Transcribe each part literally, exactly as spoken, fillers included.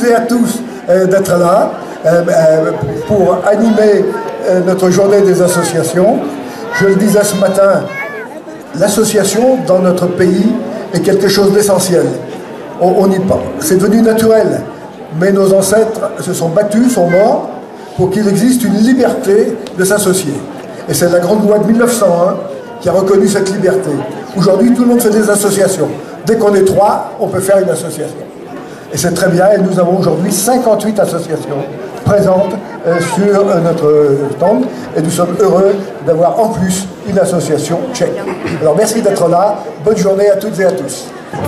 et à tous euh, d'être là euh, euh, pour animer euh, notre journée des associations. Je le disais ce matin, l'association dans notre pays est quelque chose d'essentiel. On, on y pense, c'est devenu naturel, mais nos ancêtres se sont battus, sont morts, pour qu'il existe une liberté de s'associer. Et c'est la grande loi de mille neuf cent un qui a reconnu cette liberté. Aujourd'hui, tout le monde fait des associations. Dès qu'on est trois, on peut faire une association. Et c'est très bien, et nous avons aujourd'hui cinquante-huit associations présentes euh, sur euh, notre stand, et nous sommes heureux d'avoir en plus une association tchèque. Alors merci d'être là, bonne journée à toutes et à tous.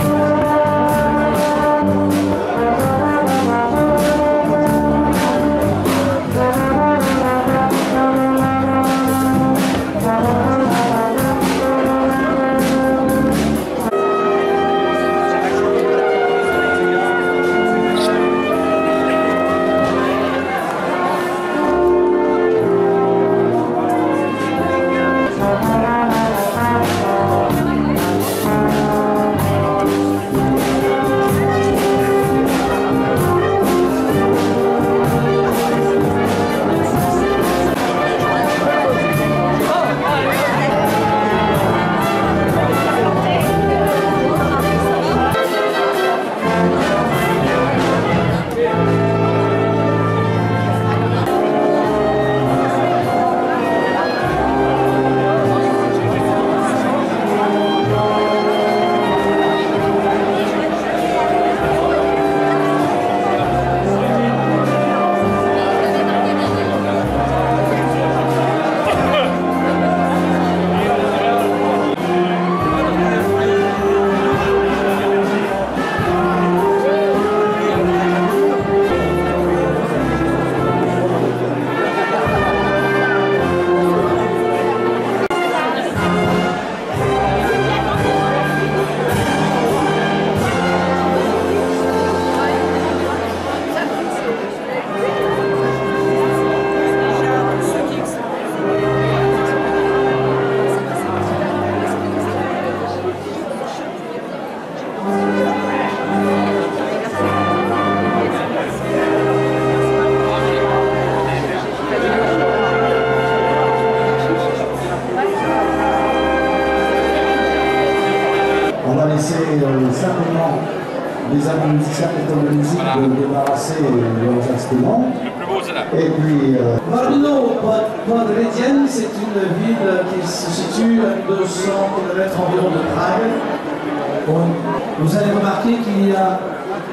Simplement les musiciens et les musiques de débarrasser leurs instruments. Et puis. Euh... Brno, Podrédienne, c'est une ville qui se situe à deux cents kilomètres environ de Prague. Bon, vous allez remarquer qu'il y a.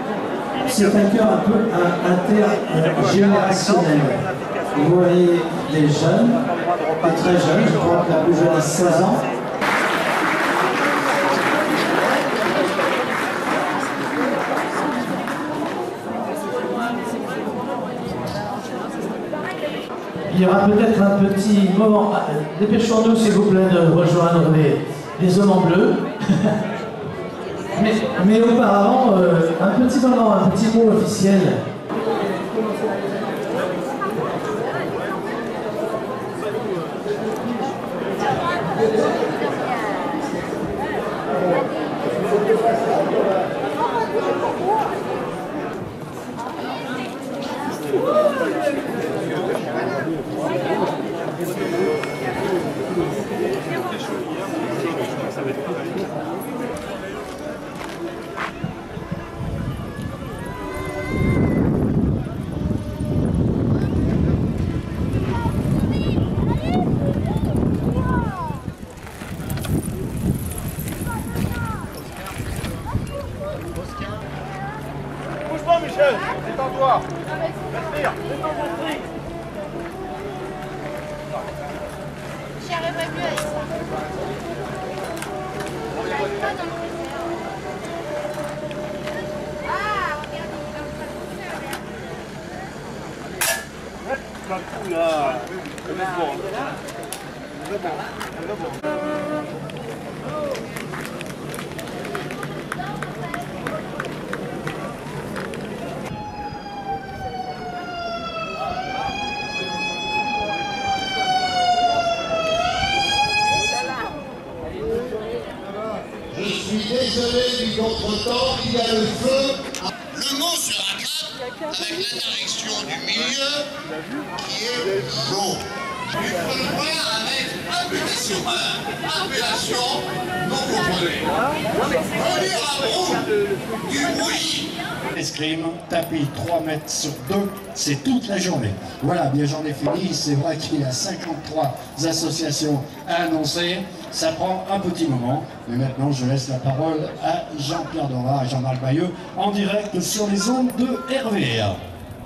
C'est un cœur un peu intergénérationnel. Vous voyez les jeunes, les très jeunes, je crois que la plus jeune a seize ans. Il y aura peut-être un petit moment. Dépêchons-nous, s'il vous plaît, de rejoindre les, les hommes en bleu. mais, mais auparavant, euh, un petit moment, un petit mot officiel. Michel, détends-toi. Respire, détends ton string. J'y arriverai plus avec ça. J'arrive pas dans le désert. Ah, regarde, il est en train de faire. Hop, d'un coup là. C'est bon. C'est bon. C'est bon. Je suis désolé du contretemps, il y a le feu. Le mot sera grave. avec l'interjection du milieu qui est jaune. Il faut le voir avec appellation un, appellation non contrôlée. Venir à Bourgs du bruit. Escrime, tapis trois mètres sur deux, c'est toute la journée. Voilà, bien j'en ai fini. C'est vrai qu'il y a cinquante-trois associations à annoncer. Ça prend un petit moment. Mais maintenant, je laisse la parole à Jean-Pierre Dorard et Jean-Marc Bayeux en direct sur les ondes de R V R.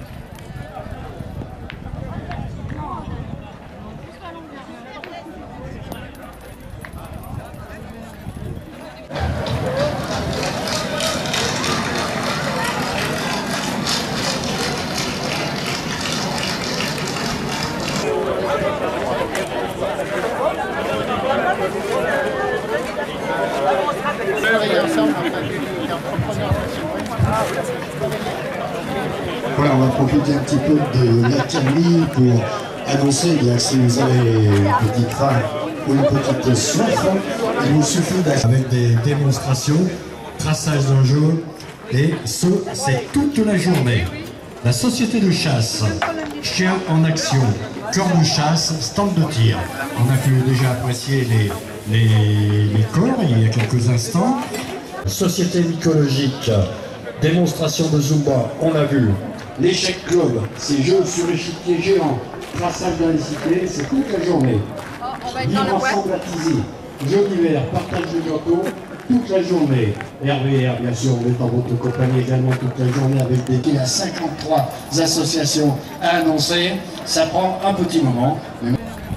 Voilà, on va profiter un petit peu de l'accalmie pour annoncer bien, si vous avez une petite faim ou une petite soif, il vous suffit d'aller avec des démonstrations, traçage d'enjeux, et ce, c'est toute la journée. La société de chasse, chien en action, cœur de chasse, stand de tir. On a pu déjà apprécier les, les, les corps il y a quelques instants. Société mycologique, démonstration de Zumba, on a vu. L'échec club, c'est jeux sur échiquier géant, traçage dans les cités, c'est toute la journée. Oh, on va être dans Vivre la boîte. ensemble à Thizy, jeux d'hiver, partage de gâteaux, toute la journée. R V R, bien sûr, on est en votre compagnie également toute la journée avec des... Il y a cinquante-trois associations à annoncer. Ça prend un petit moment. Mais...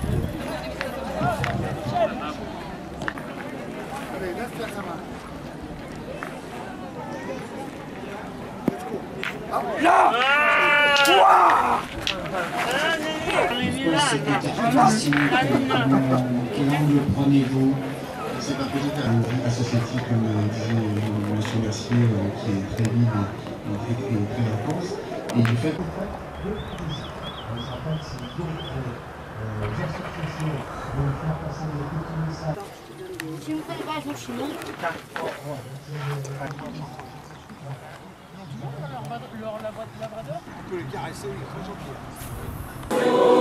Là Quel angle prenez-vous? C'est un projet associatif, comme disait M. Mercier, qui est très libre et très intense. Et du fait... Si vous faites pas attention, sinon. Leur labrador, on peut les caresser, ils sont gentils.